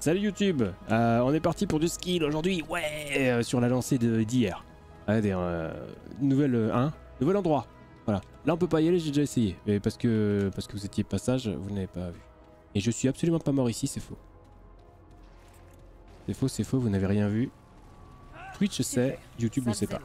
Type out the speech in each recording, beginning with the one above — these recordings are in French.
Salut YouTube, on est parti pour du skill aujourd'hui, ouais, sur la lancée d'hier. Regardez, nouvel endroit. Voilà, là on peut pas y aller, j'ai déjà essayé, mais parce que vous étiez passage, vous n'avez pas vu. Et je suis absolument pas mort ici, c'est faux. C'est faux, vous n'avez rien vu. Twitch je sais, YouTube ne sait pas.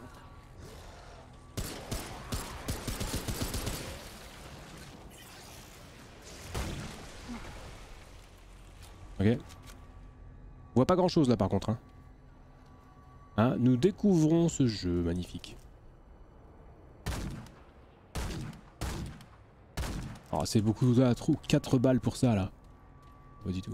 Ok. On voit pas grand chose là par contre. Hein, nous découvrons ce jeu magnifique. Oh, c'est beaucoup de trou, 4 balles pour ça là. Pas du tout.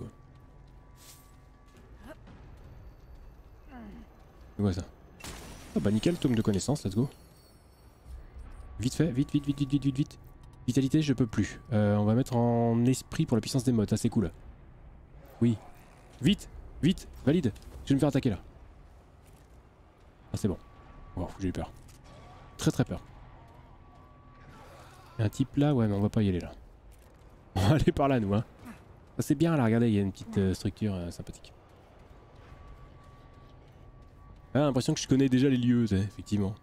C'est quoi ça? Ah bah nickel, tome de connaissances, let's go. Vite fait, vite. Vitalité, je peux plus. On va mettre en esprit pour la puissance des modes, ça c'est cool. Oui. Vite, valide. Je vais me faire attaquer là. Ah c'est bon. Wow, j'ai eu peur. Très peur. Il y a un type là, ouais mais on va pas y aller là. On va aller par là nous hein. Ça c'est bien là, regardez, il y a une petite structure sympathique. Ah, l'impression que je connais déjà les lieux, effectivement.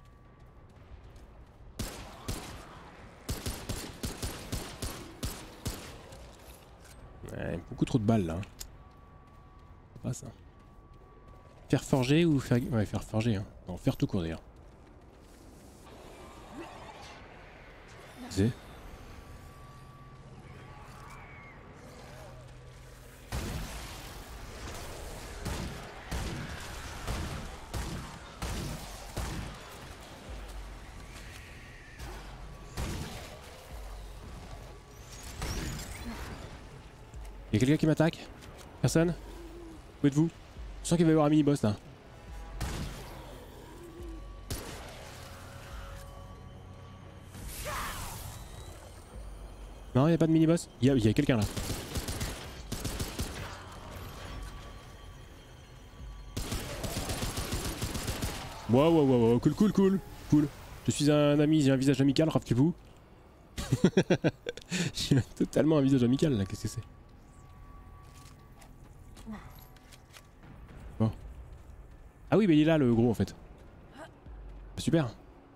Ouais, beaucoup trop de balles là. C'est pas ça. Faire forger ou faire... Ouais, faire forger hein. Non, faire tout court d'ailleurs. C'est... Y'a quelqu'un qui m'attaque? Personne? Où êtes-vous? Je sens qu'il va y avoir un mini-boss là. Non, y'a pas de mini-boss? Y'a quelqu'un là. Wow, cool. Je suis un ami, j'ai un visage amical, rappelez-vous. J'ai totalement un visage amical là, qu'est-ce que c'est? Bon. Ah oui, mais il est là le gros en fait. Super.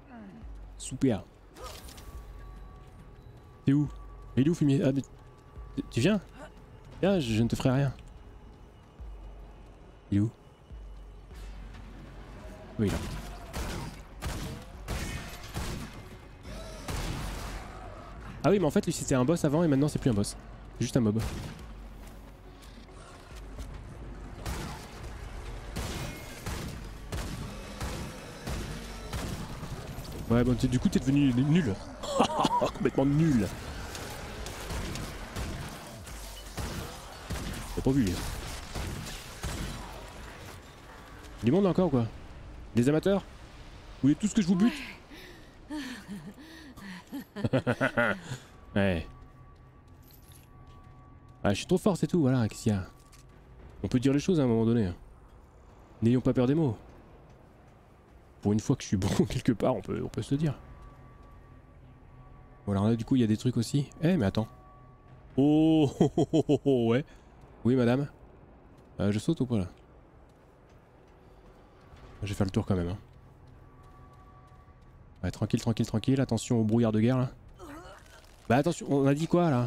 T'es où? Il est où fumier? Ah, mais... Tu viens? Viens, je ne te ferai rien. Il est où? Oui, là. Ah oui, mais en fait, lui c'était un boss avant et maintenant c'est plus un boss. C'est juste un mob. Ouais, bon, du coup t'es devenu nul. Complètement nul. T'as pas vu. Du monde encore quoi? Des amateurs? Vous voulez tout ce que je vous bute? Ouais. Ah, je suis trop fort, c'est tout, voilà, qu'est-ce qu'il y a? On peut dire les choses à un moment donné. N'ayons pas peur des mots. Pour une fois que je suis bon quelque part, on peut se le dire. Bon alors là du coup il y a des trucs aussi. Eh mais attends. Oh, ouais. Oui madame. Je saute ou pas là? Je vais faire le tour quand même. Hein. Ouais, tranquille. Attention au brouillard de guerre là. Bah attention, on a dit quoi là?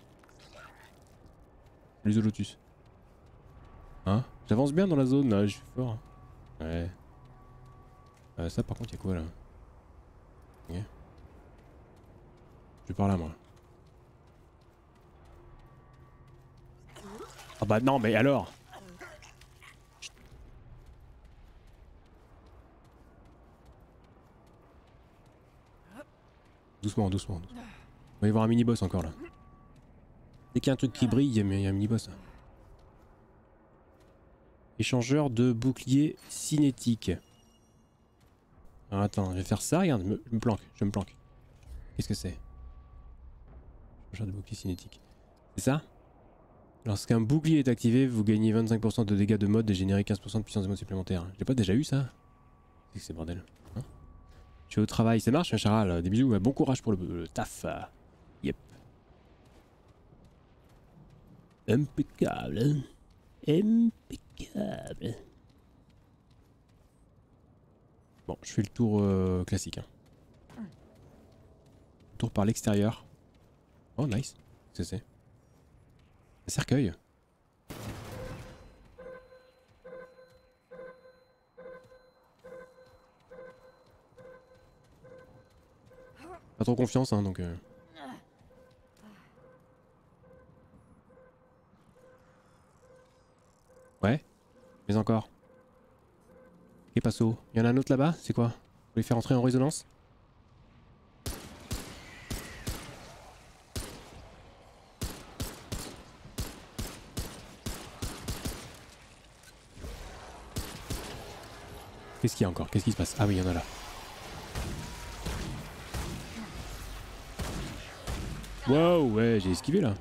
Les Lotus. Hein? J'avance bien dans la zone là, je suis fort. Ouais. Ça par contre y'a quoi là? Ok. Je vais par là moi. Ah bah non mais alors! Doucement. On va y avoir un mini-boss encore là. Dès qu'il y a un truc qui brille, il y a un mini-boss là. Échangeur de bouclier cinétique. Alors attends, je vais faire ça, regarde, je me planque. Qu'est-ce que c'est? Échangeur de bouclier cinétique. C'est ça? Lorsqu'un bouclier est activé, vous gagnez 25% de dégâts de mode et générez 15% de puissance de mode supplémentaire. J'ai pas déjà eu ça? C'est que c'est bordel. Hein, je suis au travail, ça marche Charal? Des bisous, bon courage pour le taf. Yep. Impeccable. Impeccable. Bon, je fais le tour classique. Hein. Tour par l'extérieur. Oh nice. Qu'est-ce que c'est? Un cercueil. Pas trop confiance hein donc... Ouais. Mais encore. Et passo. Il y en a un autre là-bas? C'est quoi? Vous voulez faire entrer en résonance? Qu'est-ce qu'il y a encore? Qu'est-ce qui se passe? Ah oui, il y en a là. Wow, ouais, j'ai esquivé là.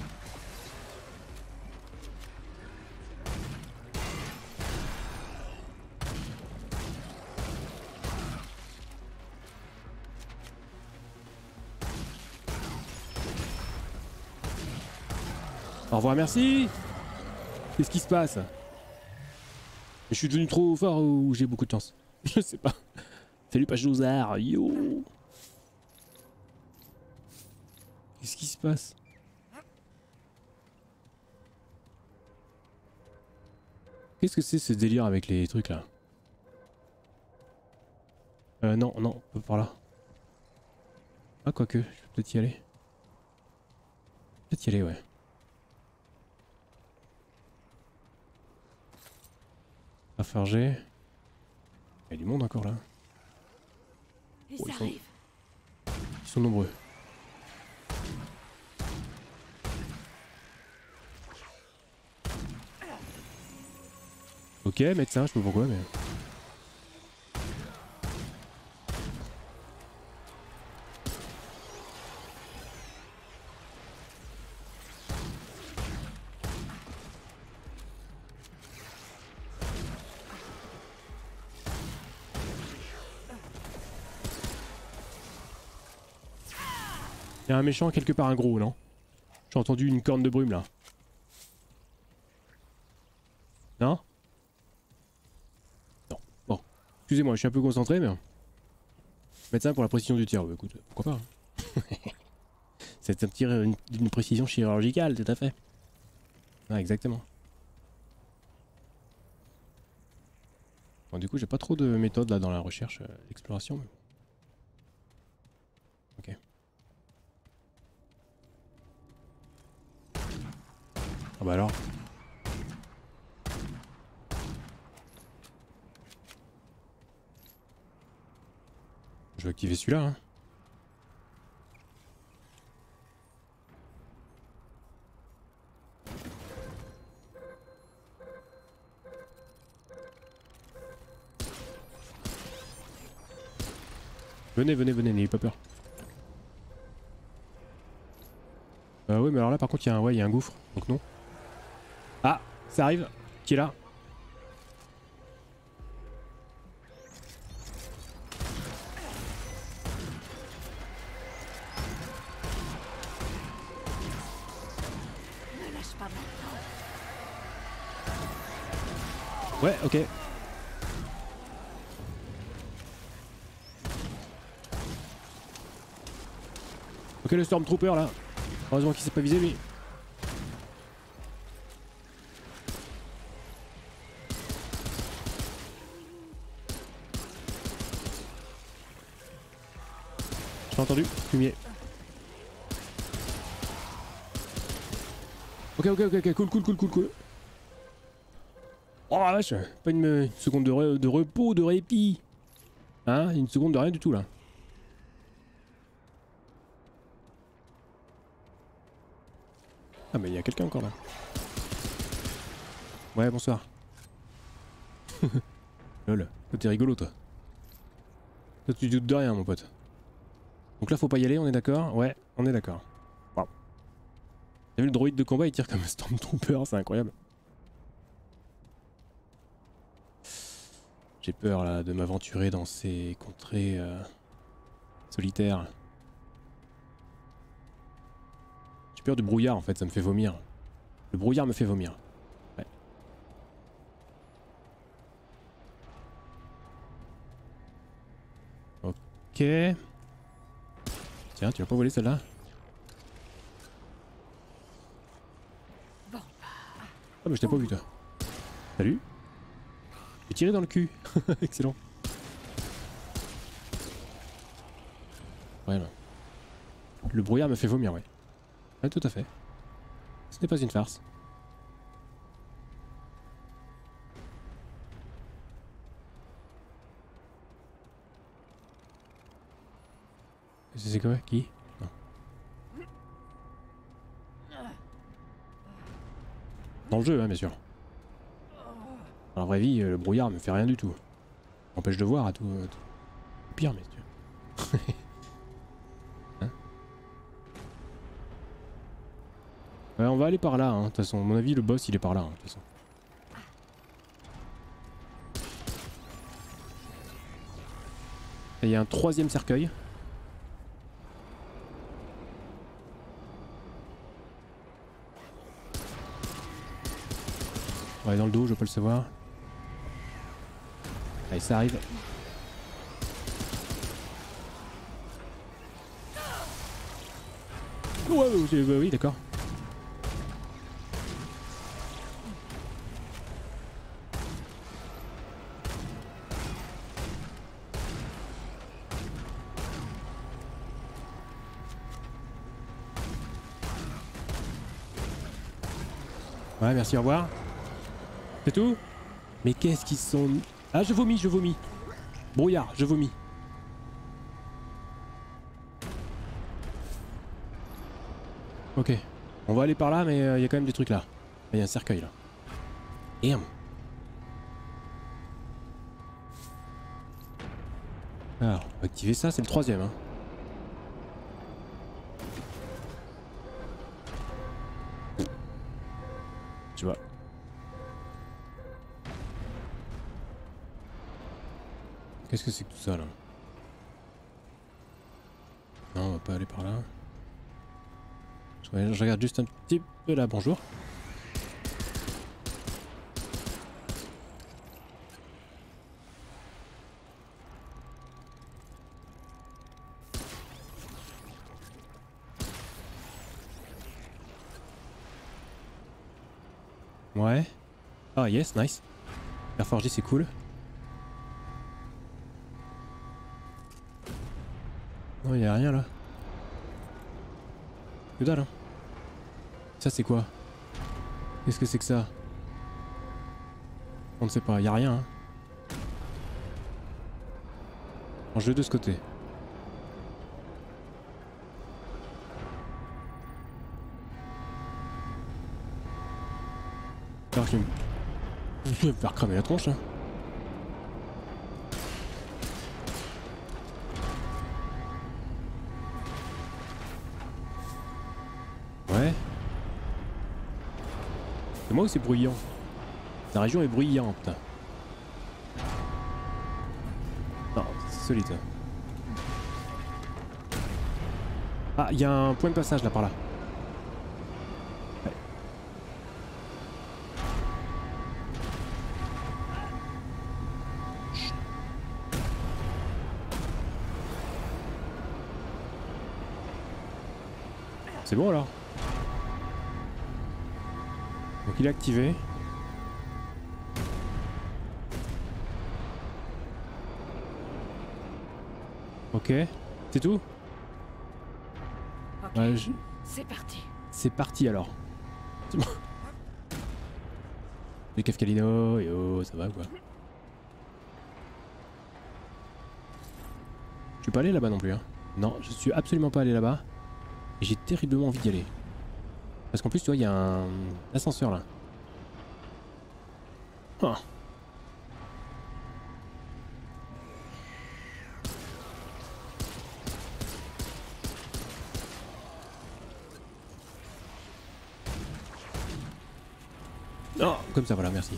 Au revoir, merci. Qu'est-ce qui se passe? Je suis devenu trop fort ou j'ai beaucoup de chance? Je sais pas. Salut Pachozard, yo. Qu'est-ce qui se passe? Qu'est-ce que c'est ce délire avec les trucs là? Non, non, pas par là. Ah quoique, je peux peut-être y aller. Peut-être y aller, ouais. À forger. Il y a du monde encore là. Oh, ils sont nombreux. Ok, médecin, je sais pas pourquoi, mais... Il y a un méchant quelque part, un gros, non? J'ai entendu une corne de brume là. Non? Non. Bon. Excusez-moi, je suis un peu concentré, mais... Médecin pour la précision du tir, bah, écoute, pourquoi pas. Hein. C'est un tir d'une précision chirurgicale, tout à fait. Ah, exactement. Bon, du coup, j'ai pas trop de méthode là dans la recherche, l'exploration. Mais... Ok. Ah bah alors. Je vais activer celui-là. Hein. Venez, venez, venez, n'ayez pas peur. Oui, mais alors là, par contre, il y a un gouffre, donc non. Ah, ça arrive. Qui est là? Ouais, ok. Ok, le Stormtrooper là. Heureusement qu'il s'est pas visé lui. J'ai entendu, fumier. Ok, ok, ok, ok, cool, cool, cool, cool, cool. Oh la vache, pas une seconde de repos, de répit. Hein, une seconde de rien du tout là. Ah mais il y a quelqu'un encore là. Ouais, bonsoir. Lol, toi t'es rigolo toi. Toi tu doutes de rien mon pote. Donc là faut pas y aller, on est d'accord? Ouais, on est d'accord. Wow. T'as vu le droïde de combat, il tire comme un Stormtrooper, c'est incroyable. J'ai peur là de m'aventurer dans ces contrées solitaires. J'ai peur du brouillard en fait, ça me fait vomir. Le brouillard me fait vomir. Ouais. Ok. Tiens, tu vas pas voler celle-là? Ah mais je t'ai pas vu toi. Salut. J'ai tiré dans le cul. Excellent. Ouais non. Le brouillard me fait vomir, ouais. Ouais, tout à fait. Ce n'est pas une farce. C'est quoi? Qui? Non. Dans le jeu, hein, bien sûr. Dans la vraie vie, le brouillard me fait rien du tout. M'empêche de voir à tout. Pire, mais tu vois. Hein? Ouais, on va aller par là, hein, de toute façon. À mon avis, le boss, il est par là, hein, de toute façon. Et il y a un troisième cercueil. Ouais, dans le dos, je peux le savoir. Allez, ça arrive. Ouais, oui, d'accord. Ouais, merci, au revoir. C'est tout? Mais qu'est-ce qu'ils sont... Ah, je vomis, je vomis. Brouillard, je vomis. Ok. On va aller par là, mais il y a quand même des trucs là. Il y a un cercueil là. Merde. Alors, on va activer ça, c'est le troisième. Hein. Tu vois. Qu'est-ce que c'est que tout ça là? Non, on va pas aller par là. Je regarde juste un petit peu là, bonjour. Ouais. Ah yes, nice. La forgée c'est cool. Non, y a rien là. Que dalle hein. Ça c'est quoi? Qu'est-ce que c'est que ça? On ne sait pas, y a rien hein. En jeu de ce côté. Alors je vais me faire cramer la tronche hein. Ouais. C'est moi ou c'est bruyant? La région est bruyante. Non, c'est solide. Ah, il y a un point de passage là par là. Ouais. C'est bon alors. Donc il est activé. Ok, c'est tout? Okay. Ouais, c'est parti. C'est parti alors. C'est bon. Les Kefkalino, et oh, ça va quoi? Je suis pas allé là-bas non plus. Hein. Non, je suis absolument pas allé là-bas. Et j'ai terriblement envie d'y aller. Parce qu'en plus, tu vois, il y a un ascenseur là. Oh. Non, comme ça, voilà, merci.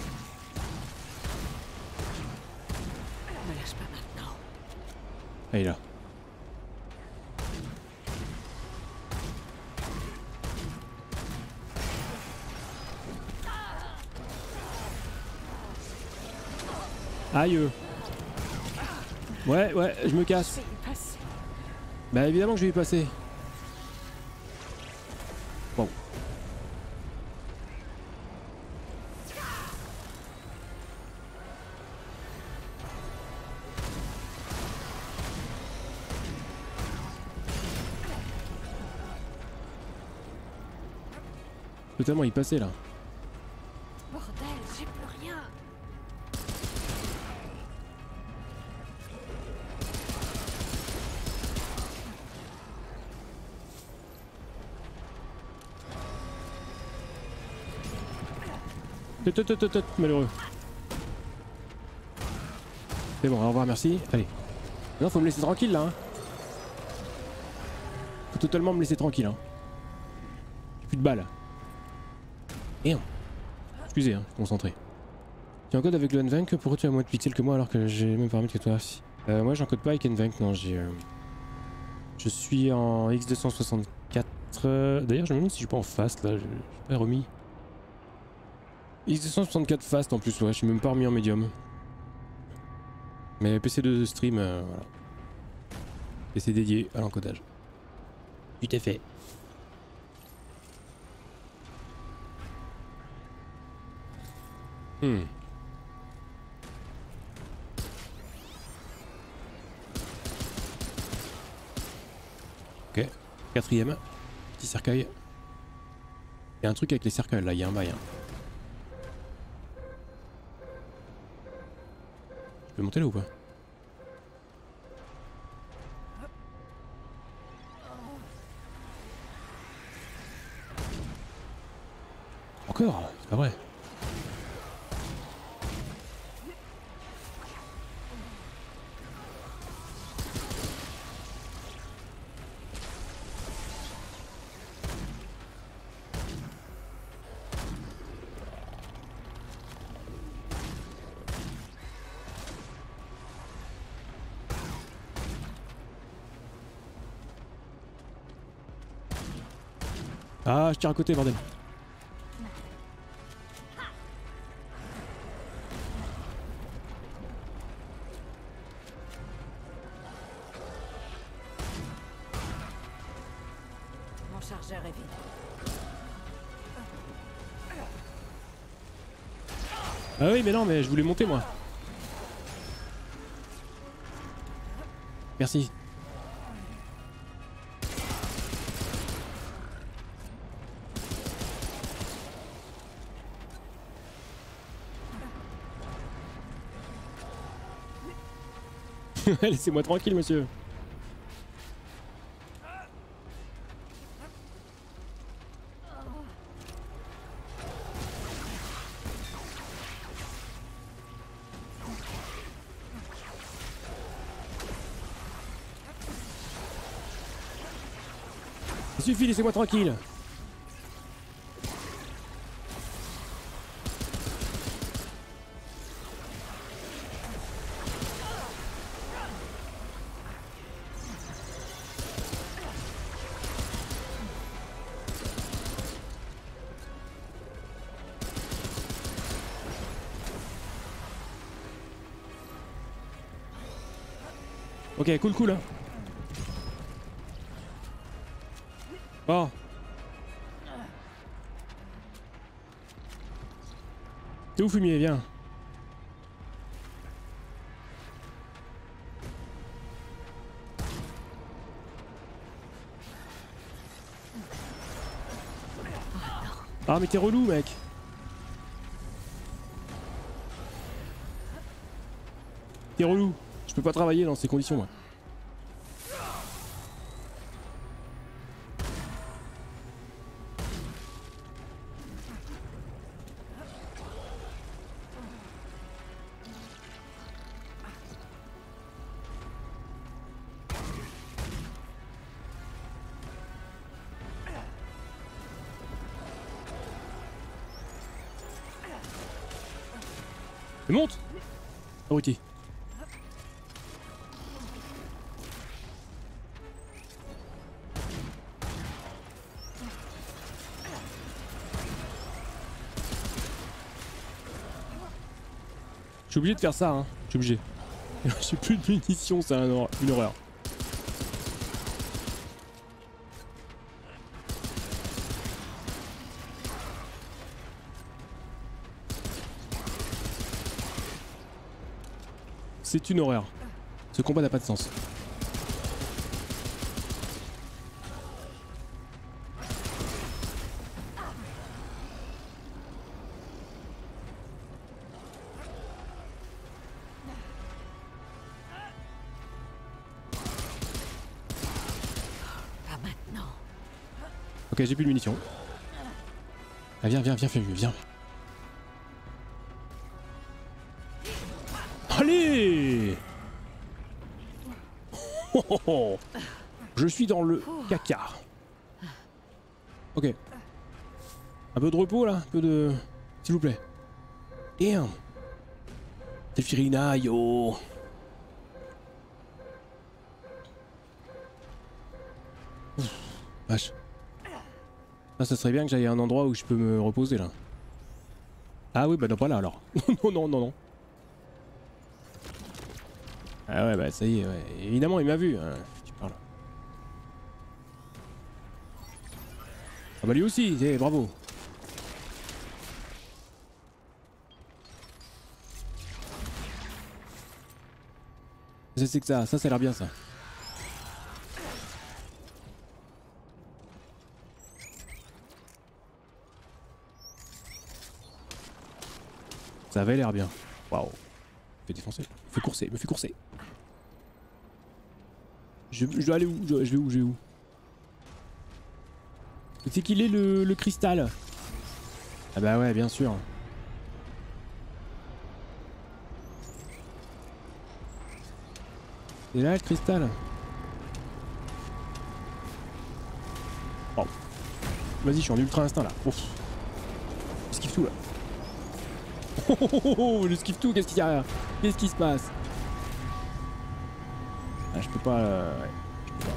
Ne lâche pas maintenant. Allez là. Aïe. Ouais, ouais, je me casse. Je vais y passer. Bah évidemment que je vais y passer. Bon. Je peux tellement y passer là. Bordel, j'ai plus rien. Malheureux. C'est bon, au revoir, merci. Allez. Non, faut me laisser tranquille là. Hein. Faut totalement me laisser tranquille. Hein. J'ai plus de balles. Merde. Excusez, hein, concentré. Tu encodes avec le Nvenc, pourquoi tu as moins de pixels que moi alors que j'ai même paramètre que toi? Moi j'encode pas avec Nvenc, non, j'ai... Je suis en X264. D'ailleurs je me demande si je suis pas en fast là, je pas remis. X264 fast en plus, ouais, je suis même pas remis en médium. Mais PC de stream, voilà. PC dédié à l'encodage. Tout à fait. Ok, quatrième, petit cercueil. Il y a un truc avec les cercueils là, il y a un bail. Hein. Je peux monter là ou pas? Encore? C'est pas vrai. Ah, je tire à côté, bordel. Mon chargeur est vide. Ah oui, mais non, mais je voulais monter moi. Merci. Laissez-moi tranquille, monsieur. Ça suffit, laissez-moi tranquille. Ok, cool, cool. Hein. Bon. T'es où, fumier? Viens. Ah, mais t'es relou, mec. T'es relou. Je peux pas travailler dans ces conditions, moi. Mais monte! Abruti. Je suis obligé de faire ça, hein. Je suis obligé. J'ai plus de munitions, c'est une horreur. C'est une horreur. Ce combat n'a pas de sens. Pas maintenant. Ok, j'ai plus de munitions. Ah, viens, viens. Allez! Oh, oh, oh. Je suis dans le caca. Ok. Un peu de repos là, un peu de... S'il vous plaît. Damn. Zefirina, yo. Ouf, vache. Ah, ça serait bien que j'aille à un endroit où je peux me reposer là. Ah oui, bah non, pas là alors. Non. Ah ouais, bah ça y est, ouais. Évidemment, il m'a vu. Hein. Tu parles. Ah bah lui aussi, bravo. C'est que ça a l'air bien ça. Ça avait l'air bien. Waouh. Me fait défoncer. Me fait courser. Je dois aller où? Je vais où? C'est qu'il est le cristal? Ah bah ouais, bien sûr. C'est là le cristal? Oh. Vas-y, je suis en ultra instinct là. Ouf. J'esquive tout là. Oh, je esquive tout, qu'est-ce qu'il y a? Qu'est-ce qui se passe? Ah, je peux pas... ouais, je peux pas.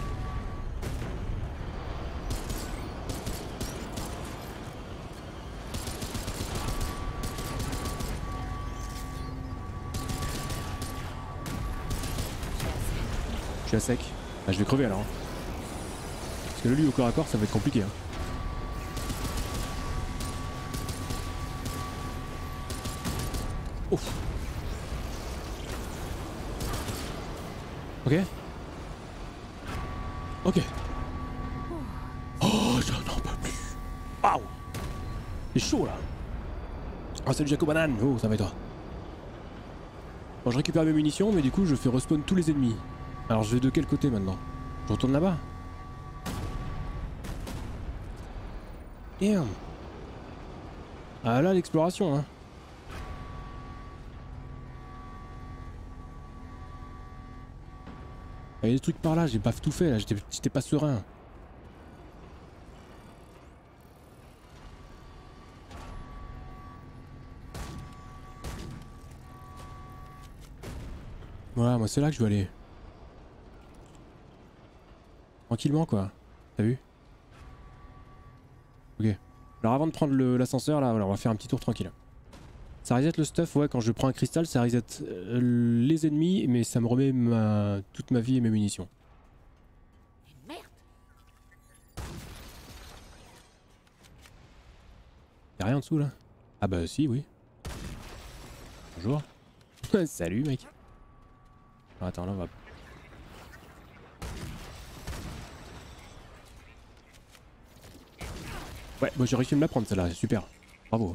Je suis à sec. Ah, je vais crever alors. Parce que lui au corps à corps ça va être compliqué. Hein. Ouf. Ok. Ok. Oh, j'en peux plus. Waouh. C'est chaud là. Oh, salut Jaco Banane. Oh, ça va et toi? Bon, je récupère mes munitions, mais du coup je fais respawn tous les ennemis. Alors je vais de quel côté maintenant? Je retourne là-bas? Damn. Ah là l'exploration hein. Il y a des trucs par là, j'ai pas tout fait là, j'étais pas serein. Voilà, moi c'est là que je dois aller. Tranquillement quoi. T'as vu? Ok. Alors avant de prendre l'ascenseur là, voilà, on va faire un petit tour tranquille. Ça reset le stuff, ouais, quand je prends un cristal, ça reset les ennemis, mais ça me remet toute ma vie et mes munitions. Merde. Y'a rien en dessous là? Ah bah si, oui. Bonjour. Salut mec. Attends, là on va... Ouais, moi j'ai réussi à me la prendre celle-là, super. Bravo.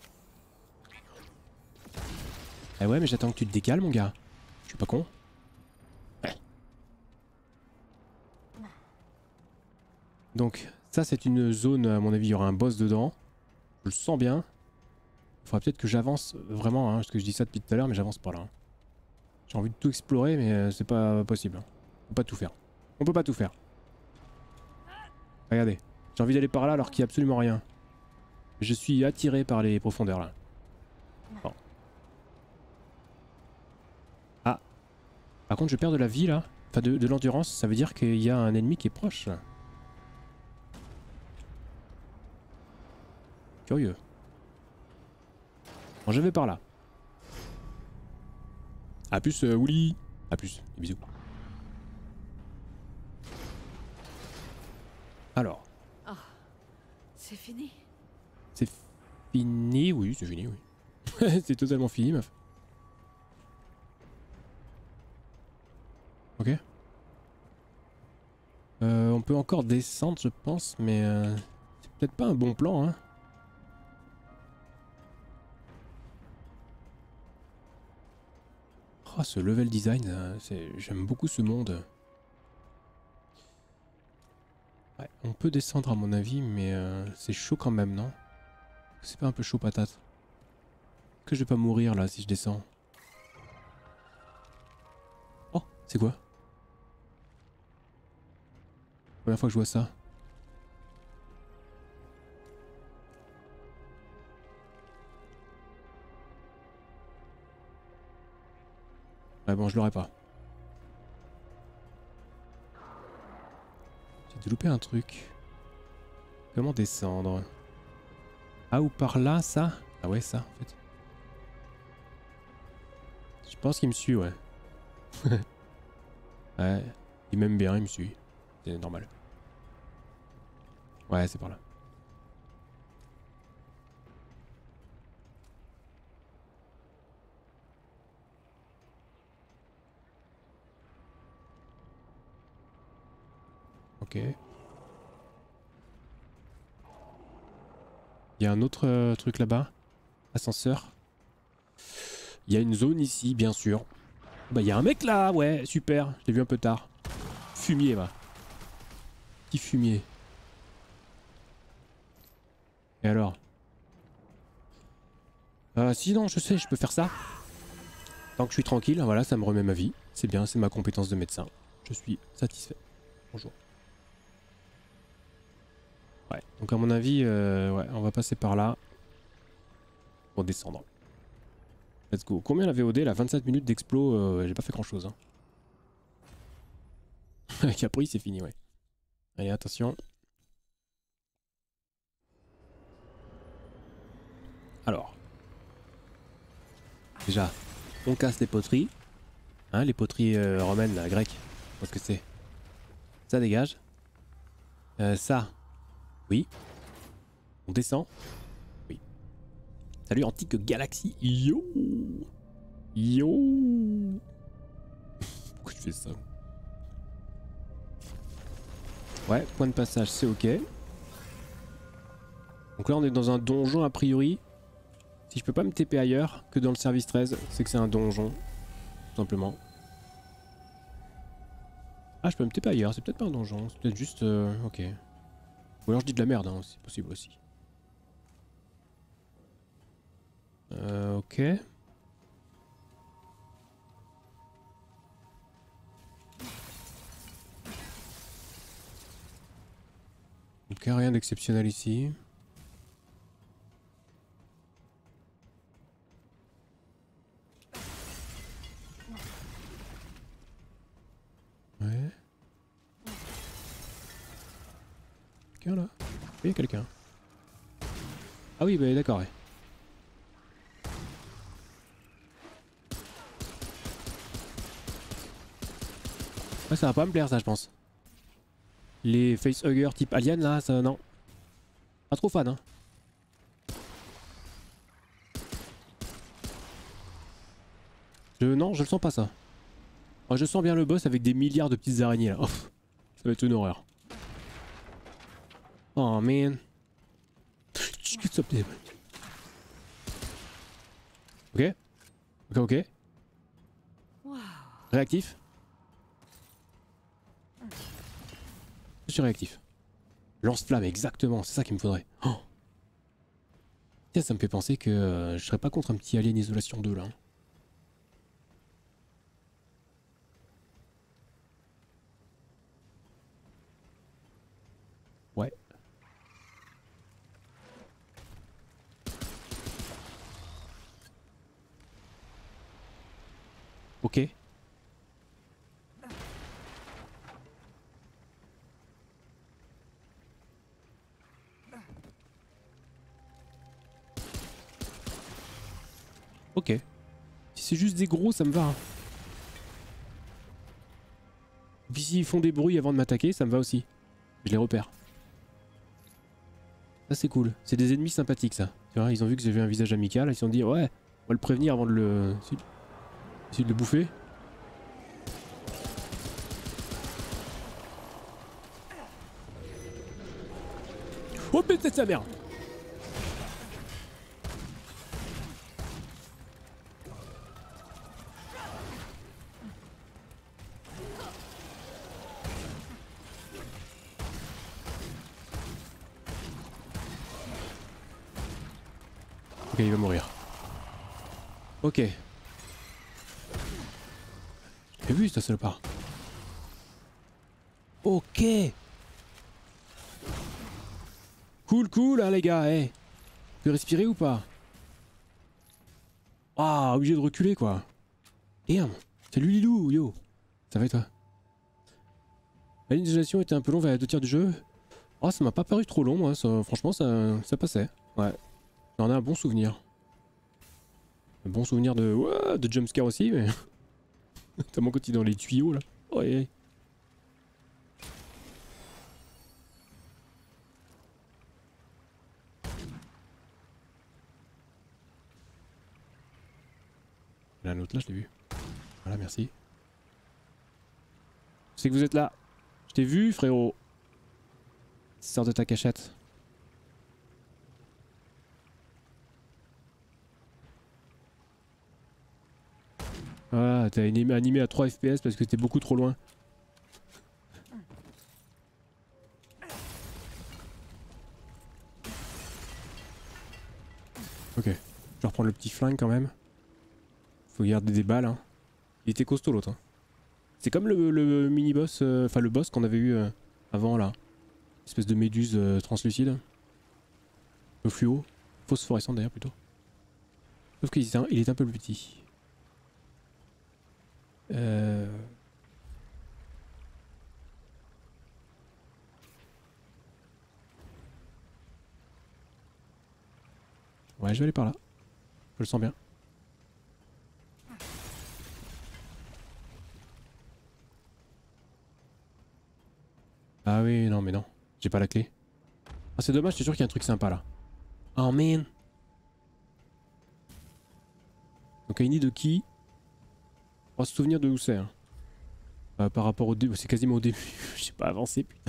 Ah ouais, mais j'attends que tu te décales mon gars. Je suis pas con. Ouais. Donc, ça c'est une zone, à mon avis, il y aura un boss dedans. Je le sens bien. Il faudra peut-être que j'avance vraiment, hein, parce que je dis ça depuis tout à l'heure, mais j'avance pas là. Hein. J'ai envie de tout explorer, mais c'est pas possible. Hein. On peut pas tout faire. On peut pas tout faire. Regardez. J'ai envie d'aller par là alors qu'il n'y a absolument rien. Je suis attiré par les profondeurs là. Bon. Ah. Par contre je perds de la vie là. Enfin de l'endurance. Ça veut dire qu'il y a un ennemi qui est proche là. Curieux. Bon je vais par là. A plus Wouli. A plus, et bisous. Alors. Oh, c'est fini. C'est fini, oui, c'est fini, oui. C'est totalement fini, meuf. Ok. On peut encore descendre, je pense, mais c'est peut-être pas un bon plan, hein. Oh, ce level design, j'aime beaucoup ce monde. Ouais, on peut descendre à mon avis, mais c'est chaud quand même, non? C'est pas un peu chaud patate? Est-ce que je vais pas mourir là si je descends? Oh, c'est quoi? Première fois que je vois ça. Ouais bon, je l'aurais pas. J'ai loupé un truc. Comment descendre? Ah, ou par là, ça? Ah ouais, ça, en fait. Je pense qu'il me suit, ouais. Ouais, il m'aime bien, il me suit. C'est normal. Ouais, c'est par là. Ok. Il y a un autre truc là-bas. Ascenseur. Il y a une zone ici, bien sûr. Bah, il y a un mec là, ouais, super. Je l'ai vu un peu tard. Fumier, va. Petit fumier. Et alors? Sinon, je sais, je peux faire ça. Tant que je suis tranquille, voilà, ça me remet ma vie. C'est bien, c'est ma compétence de médecin. Je suis satisfait. Bonjour. Ouais, donc à mon avis, ouais, on va passer par là. Pour descendre. Let's go. Combien la VOD là? 27 minutes d'explo, j'ai pas fait grand chose. Hein. Capri, c'est fini, ouais. Allez, attention. Alors. Déjà, on casse les poteries. Hein, les poteries romaines, là, grecques. Je pense que c'est. Ça dégage. Ça. Oui. On descend. Oui. Salut, Antique Galaxie. Yo. Yo. Pourquoi je fais ça? Ouais, point de passage, c'est ok. Donc là, on est dans un donjon a priori. Si je peux pas me TP ailleurs que dans le service 13, c'est que c'est un donjon. Tout simplement. Ah, je peux me TP ailleurs, c'est peut-être pas un donjon, c'est peut-être juste... ok. Ou alors je dis de la merde, hein, c'est possible aussi. Ok. Ok, rien d'exceptionnel ici. Ouais. Quelqu'un là? Oui, il y a quelqu'un. Ah oui, bah d'accord, ouais. Ouais, ça va pas me plaire ça, je pense. Les facehuggers type alien là, ça non. Pas trop fan, hein. Non, je le sens pas ça. Oh, je sens bien le boss avec des milliards de petites araignées là. Oh, ça va être une horreur. Oh man. Ok. Ok, ok. Wow. Réactif. Je suis réactif. Lance-flamme, exactement, c'est ça qu'il me faudrait. Oh. Tiens, ça me fait penser que je serais pas contre un petit Alien Isolation 2 là. Hein. Ouais. Ok. Ok. Si c'est juste des gros, ça me va. Hein. Puis s'ils font des bruits avant de m'attaquer, ça me va aussi. Je les repère. Ça c'est cool. C'est des ennemis sympathiques ça. Tu vois, ils ont vu que j'avais un visage amical, ils se sont dit ouais, on va le prévenir avant de le... essayer de le bouffer. Oh putain de sa mère! Ok, il va mourir. Ok. J'ai vu ça salopard. Ok. Cool, cool, hein, les gars, eh. Tu peux respirer ou pas? Ah, obligé de reculer, quoi. Damn. Salut Lilou, yo. Ça va et toi? La ligne de gestion était un peu longue vers les 2 tiers du jeu. Oh, ça m'a pas paru trop long, moi. Franchement, ça passait. Ouais. J'en ai un bon souvenir. Un bon souvenir de... Ouais, de jumpscare aussi, mais... Tellement quand il est dans les tuyaux, là. Oh, ouais. Il y en a un autre là, je l'ai vu. Voilà, merci. Je sais que vous êtes là. Je t'ai vu, frérot. Sors de ta cachette. Ah, t'as animé à 3 FPS parce que t'es beaucoup trop loin. Ok. Je vais reprendre le petit flingue quand même. Faut garder des balles. Hein. Il était costaud l'autre. Hein. C'est comme le mini-boss, enfin le boss qu'on avait eu avant là. Espèce de méduse translucide. Le fluo. Phosphorescente d'ailleurs plutôt. Sauf qu'il est un peu plus petit. Ouais, je vais aller par là. Je le sens bien. Ah oui, non mais non. J'ai pas la clé. Ah c'est dommage, j'étais sûr qu'il y a un truc sympa là. Oh man. Donc Aini de qui? On va se souvenir de où c'est. Hein. Par rapport au début, c'est quasiment au début. J'ai pas avancé putain.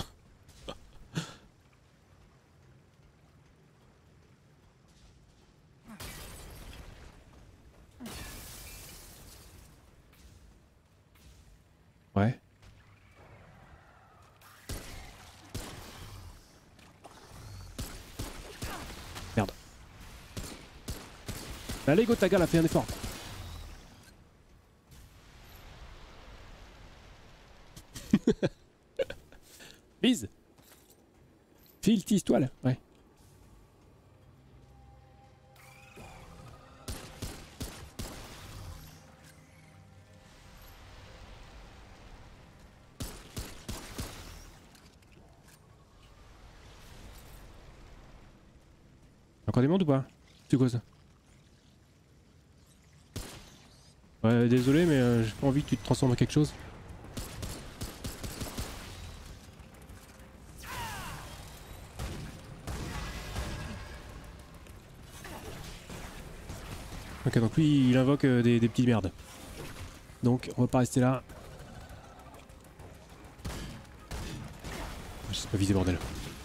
Ouais. Merde. Allez go ta gueule, fais un effort. Bise. File tisse toile, ouais. Encore des mondes ou pas? C'est quoi ça? Ouais désolé mais j'ai pas envie que tu te transformes en quelque chose. Ok donc lui il invoque des petites merdes. Donc on va pas rester là. Je sais pas viser bordel.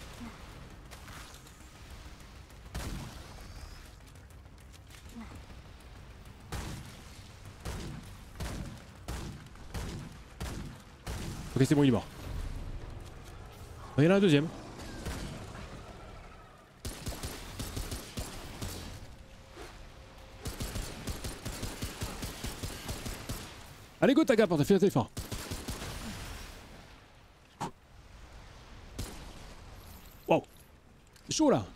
Ok c'est bon il est mort. Il y en a un deuxième. Allez go Taga, t'as fait un téléphone. Wow. C'est chaud là.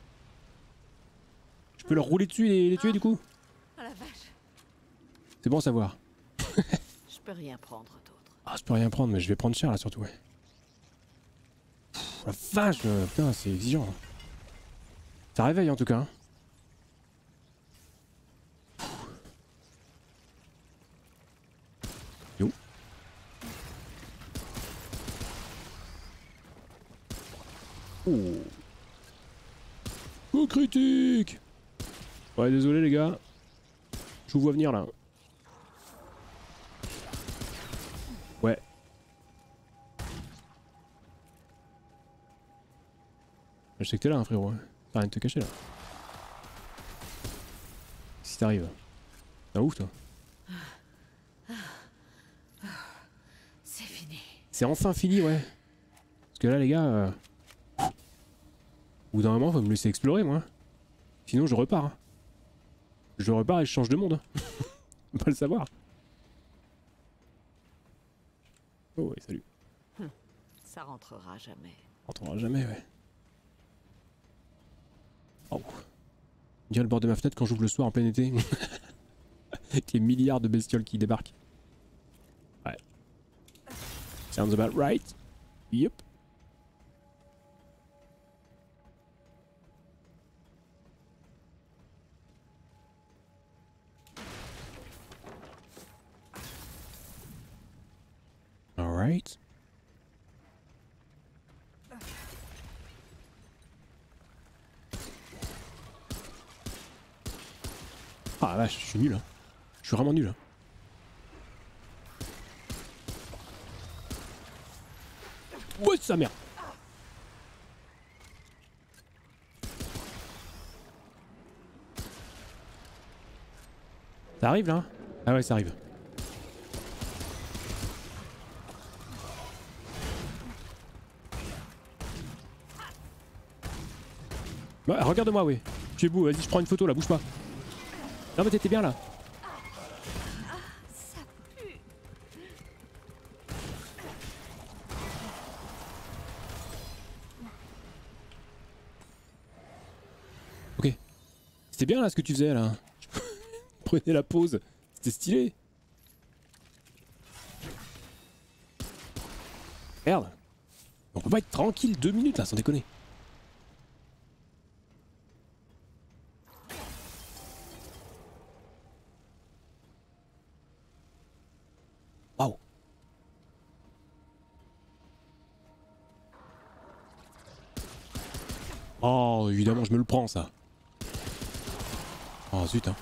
Je peux leur rouler dessus et les tuer du coup? Oh la vache. C'est bon à savoir. Je peux rien prendre d'autre. Ah je peux rien prendre mais je vais prendre cher là surtout ouais. Pff, la vache putain c'est exigeant. Ça réveille en tout cas. Hein. Yo. Oh. Coup critique. Ouais, désolé les gars. Je vous vois venir là. Ouais. Je sais que t'es là, hein, frérot. T'as rien de te cacher là. Si t'arrives. T'es un ouf toi. C'est fini. C'est enfin fini, ouais. Parce que là, les gars. Au bout d'un moment, faut me laisser explorer, moi. Sinon, je repars. Hein. Je repars et je change de monde. Hein. Faut pas le savoir. Oh, ouais, salut. Ça rentrera jamais. On rentrera jamais, ouais. Oh. On dirait le bord de ma fenêtre quand j'ouvre le soir en plein été. Avec les milliards de bestioles qui débarquent. Ouais. Sounds about right. Yep. Alright. Ah la vache, je suis nul. Hein. Je suis vraiment nul. Hein. Ouais, sa mère. Ça arrive là? Ah ouais, ça arrive. Bah, regarde-moi, oui. Tu es beau, vas-y, je prends une photo là, bouge pas. Non, mais t'étais bien là. Ça pue. Ok. C'était bien là ce que tu faisais là. Prenez la pause. C'était stylé. Merde. On peut pas être tranquille 2 minutes là, sans déconner. Waouh. Oh, évidemment, je me le prends ça. Oh zut, hein.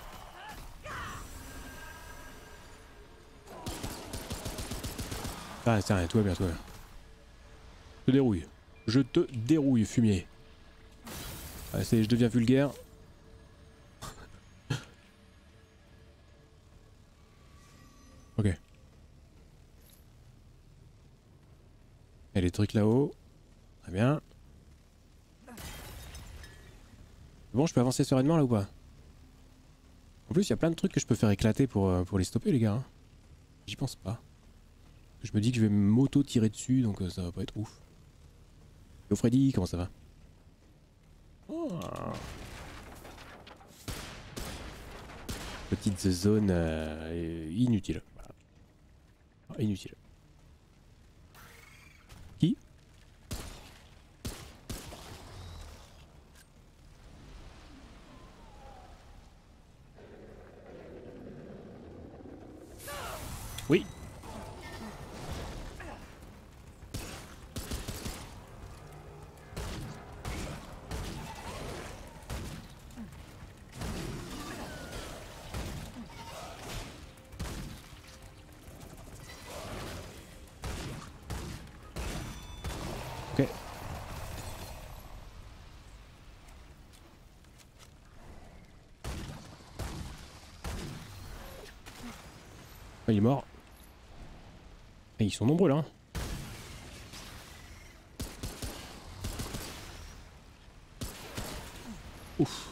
Ah, c'est rien, tout va bien, tout va bien. Je te dérouille. Je te dérouille, fumier. Ah, je deviens vulgaire. Ok. Il y a des trucs là-haut. Très bien. Bon, je peux avancer sereinement là ou pas? En plus, il y a plein de trucs que je peux faire éclater pour les stopper, les gars. Hein. J'y pense pas. Je me dis que je vais m'auto-tirer dessus, donc ça va pas être ouf. Yo Freddy, comment ça va? Oh. Petite zone inutile. Voilà. Ah, inutile. Qui? Oui. Ok. Ah, il est mort. Et ils sont nombreux là. Hein. Ouf.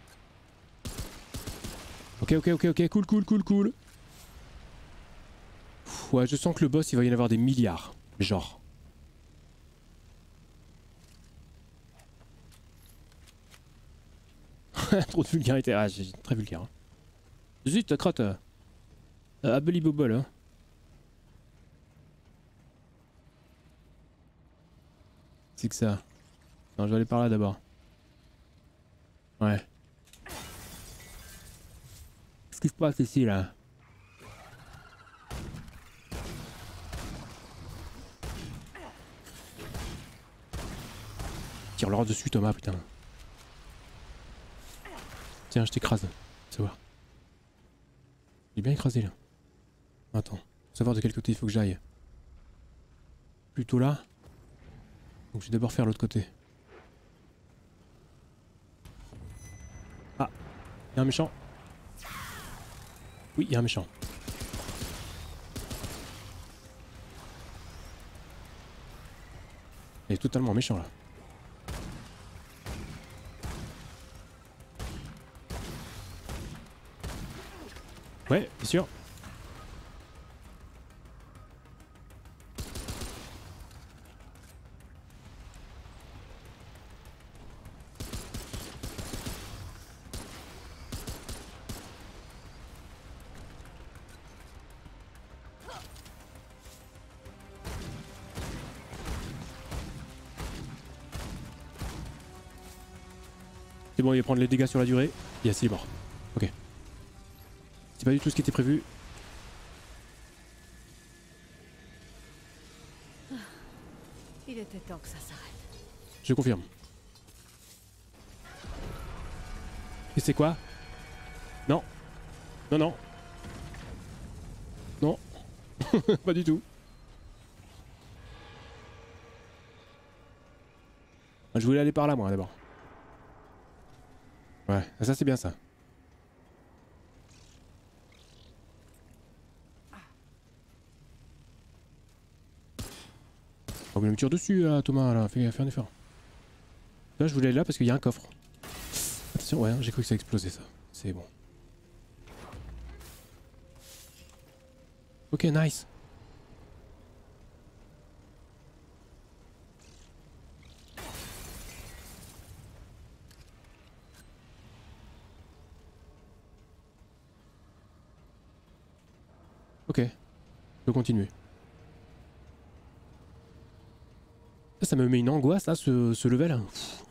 Ok, ok, ok, ok, cool, cool, cool, cool. Pff, ouais, je sens que le boss, il va y en avoir des milliards. Genre. Trop de vulgarité. Ah, j'ai très vulgaire. Hein. Zut, crotte. Abeli bobol, hein. C'est que ça. Non, je vais aller par là d'abord. Ouais. Qu'est-ce qui se passe ici là? alors dessus Thomas, putain. Tiens, je t'écrase. Ça va. J'ai bien écrasé là. Attends, faut savoir de quel côté il faut que j'aille. Plutôt là. Donc je vais d'abord faire l'autre côté. Ah, il y a un méchant. Oui, il y a un méchant. Il est totalement méchant là. Ouais, bien sûr. C'est bon, il va prendre les dégâts sur la durée. Yes, il est mort. Ok. C'est pas du tout ce qui était prévu. Il était temps que ça s'arrête. Je confirme. Et c'est quoi? Non. Non, non. Non. Pas du tout. Je voulais aller par là, moi, d'abord. Ouais, ça c'est bien ça. On me tire dessus, là, Thomas, là. Fais un effort. Là, je voulais aller là parce qu'il y a un coffre. Attention, ouais, j'ai cru que ça explosait, ça. C'est bon. Ok, nice. Ok, je peux continuer. Ça me met une angoisse là, ce level. Pff.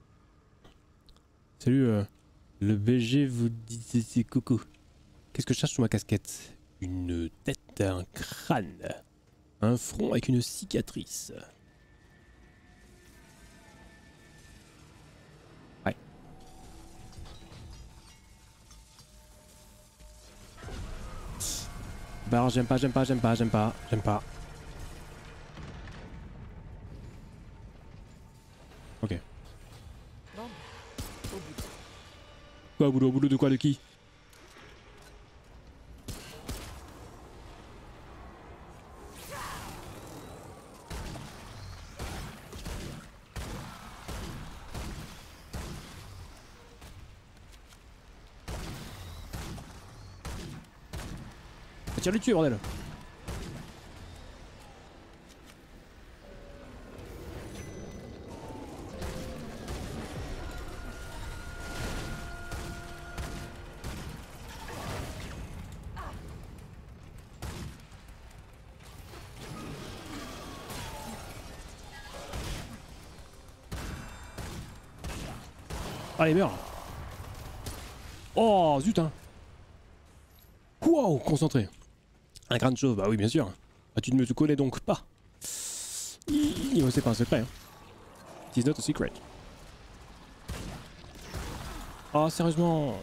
Salut, le BG vous dit c'est coucou. Qu'est-ce que je cherche sous ma casquette? Une tête, un crâne, un front avec une cicatrice. Ouais. Bah j'aime pas. Ok. Bon, au bout. Quoi, au boulot de quoi, de qui? Tire-lui dessus, bordel! Allez, meurs! Oh, zut, hein! Wow, concentré! Un crâne chauve, bah oui, bien sûr. Ah, tu ne me connais donc pas. C'est pas un secret. Hein. It is not a secret. Oh, sérieusement.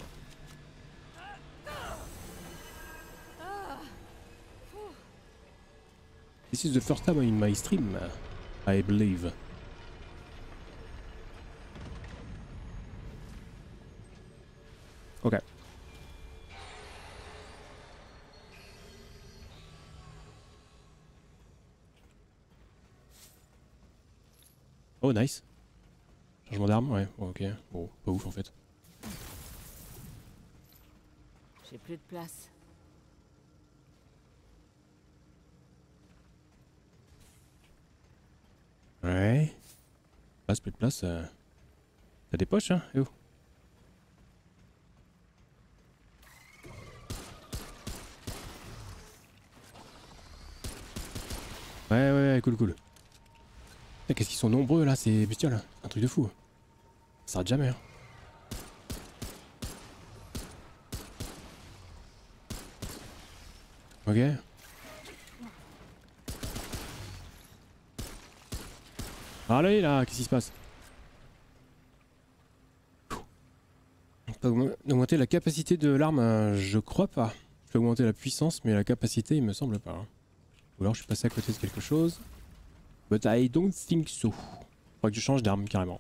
This is the first time in my stream, I believe. Ok. Oh, nice. Changement d'arme, ouais, ok. Bon, pas ouf en fait. J'ai plus de place. Ouais. Place, plus de place. T'as des poches, hein? Et où? Ouais, cool. Qu'est-ce qu'ils sont nombreux là, ces bestioles. Un truc de fou. Ça s'arrête jamais. Hein. Ok. Allez là, qu'est-ce qui se passe? Augmenter la capacité de l'arme, je crois pas. Je peux augmenter la puissance, mais la capacité, il me semble pas. Hein. Ou alors je suis passé à côté de quelque chose. But I don't think so. Faudrait que je change d'arme carrément.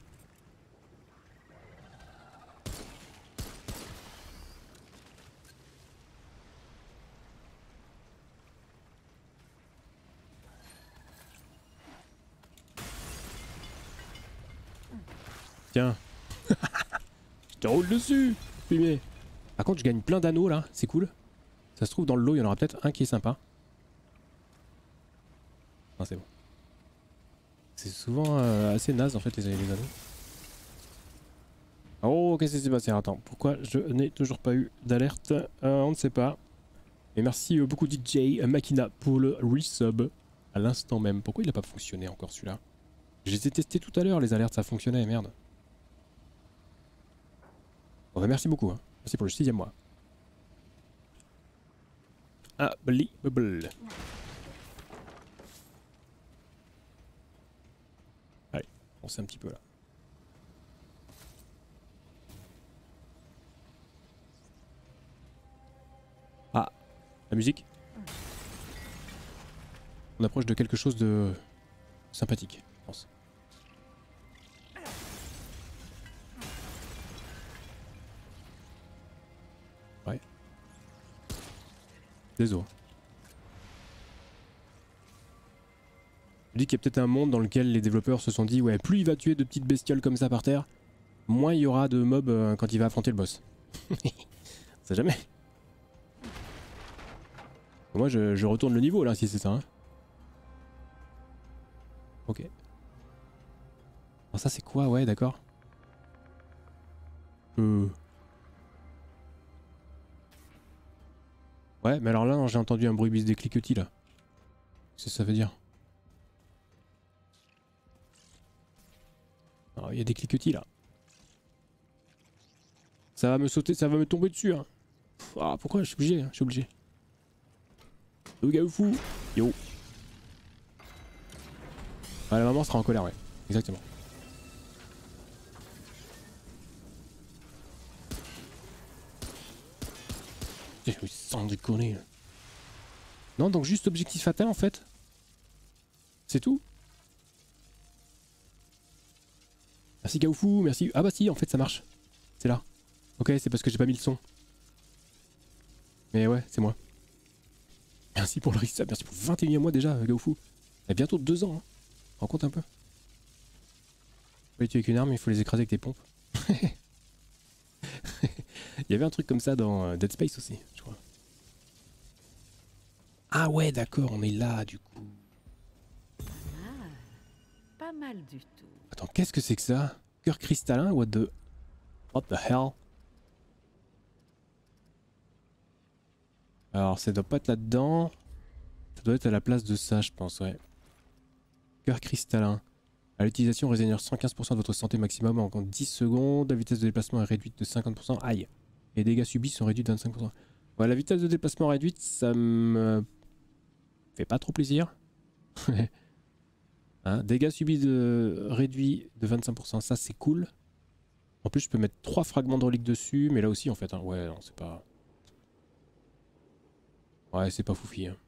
Tiens. Je te roule dessus, fumée. Par contre, je gagne plein d'anneaux là, c'est cool. Ça se trouve dans le lot, il y en aura peut-être un qui est sympa. Non, c'est bon. C'est souvent assez naze en fait les anneaux. Oh, qu'est-ce qui s'est passé? Attends, pourquoi je n'ai toujours pas eu d'alerte? On ne sait pas. Et merci beaucoup DJ Makina pour le resub à l'instant même. Pourquoi il n'a pas fonctionné encore celui-là? Je les ai testés tout à l'heure, les alertes, ça fonctionnait, merde. Bon bah merci beaucoup, hein. Merci pour le 6ème mois. Ah, bubble. Allez, on sait un petit peu là. Ah, la musique. On approche de quelque chose de sympathique, je pense. Ouais. Désolé. Je dis qu'il y a peut-être un monde dans lequel les développeurs se sont dit ouais, plus il va tuer de petites bestioles comme ça par terre, moins il y aura de mobs quand il va affronter le boss. On sait jamais. Moi je retourne le niveau là si c'est ça. Hein. Ok. Alors ça c'est quoi? Ouais d'accord. Ouais mais alors là j'ai entendu un bruit bis des cliquetis là. Qu'est-ce que ça veut dire? Alors il y a des cliquetis là. Ça va me sauter, ça va me tomber dessus hein. Ah pourquoi je suis obligé, hein, je suis obligé. Le gars fou. Yo. Ah, la maman sera en colère, ouais. Exactement. Sans déconner. Non, donc juste objectif atteint en fait. C'est tout. Merci Gaoufou, merci. Ah bah si, en fait ça marche. C'est là. Ok, c'est parce que j'ai pas mis le son. Mais ouais, c'est moi. Merci pour le resub, merci pour le 21e mois déjà, Gaoufou. Il y a bientôt 2 ans. Hein. Rends compte un peu. Faut les tuer avec une arme, il faut les écraser avec des pompes. Il y avait un truc comme ça dans Dead Space aussi, je crois. Ah ouais, d'accord, on est là du coup. Ah, pas mal du tout. Attends, qu'est-ce que c'est que ça? Cœur cristallin? What the hell? Alors, ça doit pas être là-dedans. Ça doit être à la place de ça, je pense, ouais. Cœur cristallin. À l'utilisation, régénère 115% de votre santé maximum en 10 secondes. La vitesse de déplacement est réduite de 50%. Aïe. Les dégâts subis sont réduits de 25%. Ouais, la vitesse de déplacement réduite, ça me fait pas trop plaisir. Hein, dégâts subis réduits de 25%, ça c'est cool. En plus, je peux mettre 3 fragments de reliques dessus, mais là aussi en fait. Hein, ouais, non, c'est pas. Ouais, c'est pas foufi. Hein.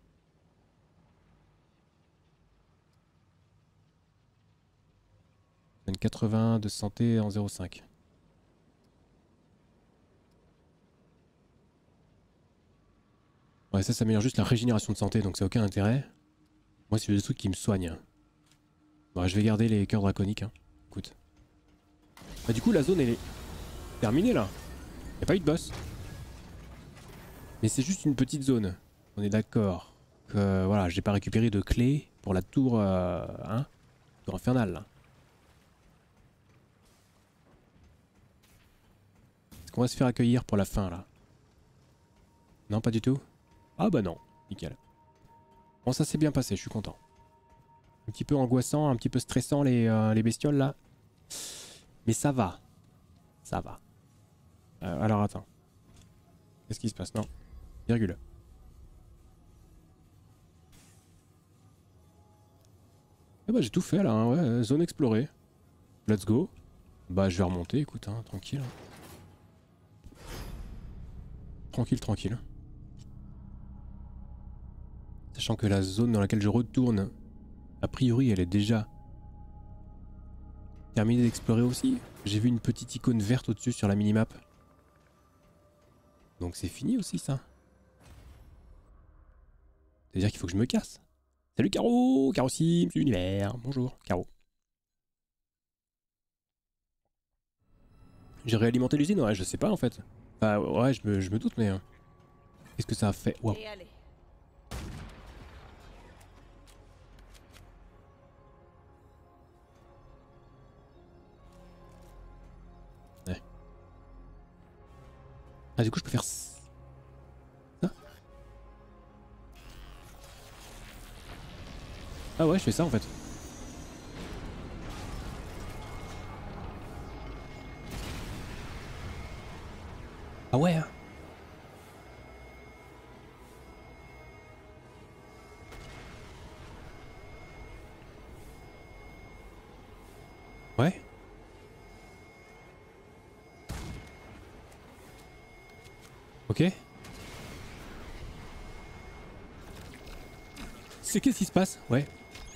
Une 80 de santé en 0,5. Ouais, ça améliore juste la régénération de santé, donc ça n'a aucun intérêt. Moi, c'est des trucs qui me soignent. Bon, je vais garder les cœurs draconiques. Hein. Écoute. Bah, du coup, la zone, elle est terminée là. Y a pas eu de boss. Mais c'est juste une petite zone. On est d'accord que voilà, j'ai pas récupéré de clé pour la tour, hein, tour infernale. Là. Est-ce qu'on va se faire accueillir pour la fin là? Non, pas du tout. Ah bah non, nickel. Bon, ça s'est bien passé, je suis content. Un petit peu angoissant, un petit peu stressant les bestioles là. Mais ça va. Ça va. Alors attends. Qu'est-ce qui se passe? Non. Virgule. Eh bah j'ai tout fait là, hein, ouais. Zone explorée. Let's go. Bah je vais remonter, écoute, hein, tranquille. Tranquille, tranquille. Sachant que la zone dans laquelle je retourne, a priori, elle est déjà terminée d'explorer aussi. J'ai vu une petite icône verte au-dessus sur la minimap. Donc c'est fini aussi ça. C'est-à-dire qu'il faut que je me casse. Salut Caro, Caro Sims, l'univers. Bonjour, Caro. J'ai réalimenté l'usine? Ouais, je sais pas en fait. Enfin, ouais, je me doute, mais... qu'est-ce que ça a fait? Wow. Ouais. Ah, du coup, je peux faire ça? Ah ouais, je fais ça en fait. Ah ouais, hein. Ouais. Ok. C'est qu'est-ce qui se passe? Ouais.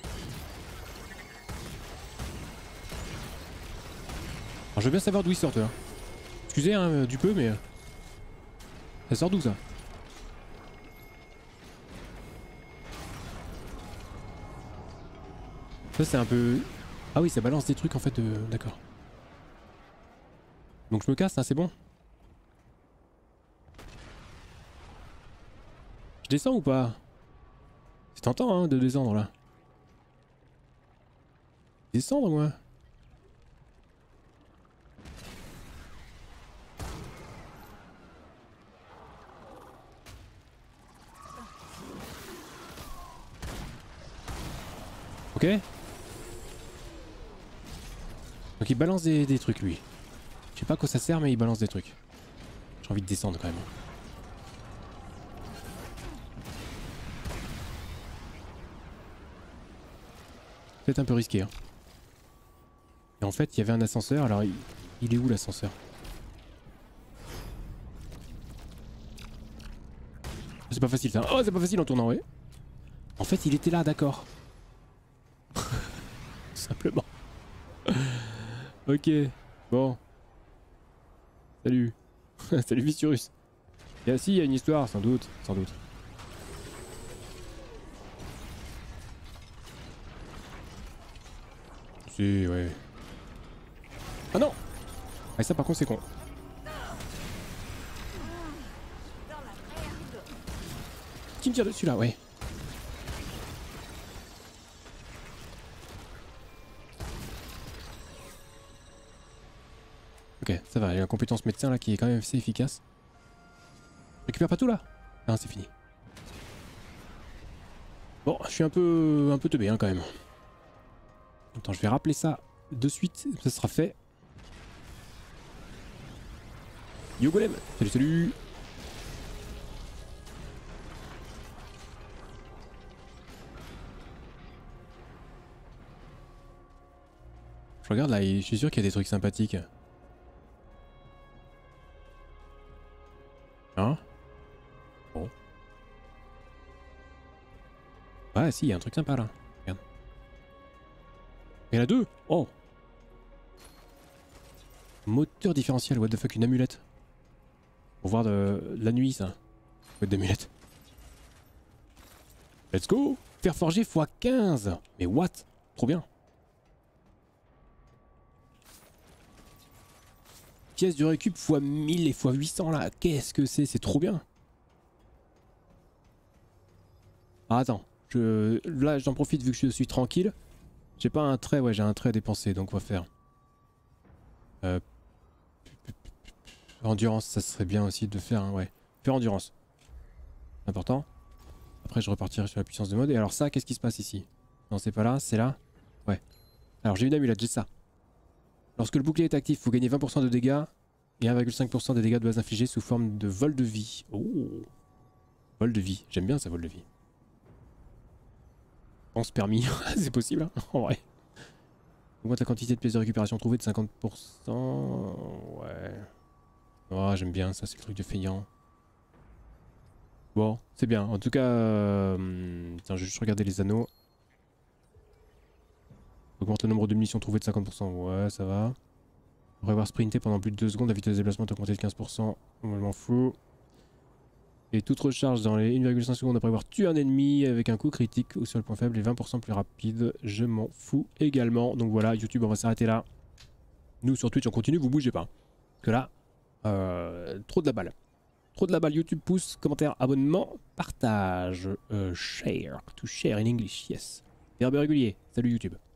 Alors je veux bien savoir d'où il sort là. Excusez hein, du peu mais... ça sort d'où ça? Ça c'est un peu... Ah oui, ça balance des trucs en fait, d'accord. Donc je me casse, hein, c'est bon? Je descends ou pas? C'est tentant hein, de descendre là. Descendre moi. Ok. Donc il balance des trucs lui. Je sais pas à quoi ça sert mais il balance des trucs. J'ai envie de descendre quand même. C'est un peu risqué hein. Et en fait il y avait un ascenseur, alors il est où l'ascenseur? C'est pas facile ça. Oh c'est pas facile en tournant ouais. En fait il était là d'accord. Simplement. Ok. Bon. Salut. Salut Vissurus. Et si, il y a une histoire, sans doute. Sans doute. Si, ouais. Ah non. Ah ça par contre c'est con. Qui me tire dessus là, ouais. Ok, ça va, il y a la compétence médecin là qui est quand même assez efficace. Récupère pas tout là? Ah c'est fini. Bon, je suis un peu teubé hein, quand même. Attends, je vais rappeler ça de suite, ça sera fait. Yo Golem. Salut salut. Je regarde là, je suis sûr qu'il y a des trucs sympathiques. Hein? Bon. Ouais, si, il y a un truc sympa là. Regarde. Il y en a deux! Oh! Moteur différentiel, what the fuck, une amulette. Pour voir de la nuit ça. What d'amulette. Let's go! Faire forger x 15! Mais what? Trop bien! Pièce de récup x 1000 et x 800 là, qu'est-ce que c'est? C'est trop bien! Ah attends, là j'en profite vu que je suis tranquille. J'ai pas un trait, ouais j'ai un trait à dépenser donc on va faire. Endurance, ça serait bien aussi de faire, hein, ouais. Faire endurance. Important. Après je repartirai sur la puissance de mode. Et alors ça, qu'est-ce qui se passe ici? Non c'est pas là, c'est là. Ouais. Alors j'ai une amulette, j'ai ça. Lorsque le bouclier est actif, vous gagnez 20% de dégâts et 1,5% des dégâts de base infligés sous forme de vol de vie. Oh. Vol de vie, j'aime bien ça, vol de vie. Pense permis, c'est possible hein, en vrai. Augmente la quantité de pièces de récupération trouvées de 50%. Ouais. Oh j'aime bien ça, c'est le truc de feignant. Bon, c'est bien. En tout cas, tiens, je vais juste regarder les anneaux. Augmente le nombre de munitions trouvées de 50%. Ouais, ça va. Après avoir sprinté pendant plus de 2 secondes, la vitesse de déplacement est augmentée de 15%. Je m'en fous. Et toute recharge dans les 1,5 secondes après avoir tué un ennemi avec un coup critique ou sur le point faible est 20% plus rapide. Je m'en fous également. Donc voilà, YouTube, on va s'arrêter là. Nous sur Twitch, on continue, vous bougez pas. Parce que là, trop de la balle. Trop de la balle, YouTube, pouce, commentaire, abonnement, partage, share, to share in English, yes. Verbe régulier, salut YouTube.